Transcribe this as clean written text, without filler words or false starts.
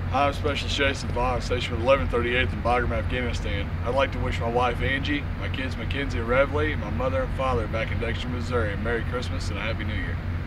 I'm Special Jason Vaughn, stationed with 1138th in Bagram, Afghanistan. I'd like to wish my wife Angie, my kids Mackenzie and Revley, and my mother and father back in Dexter, Missouri, a Merry Christmas and a Happy New Year.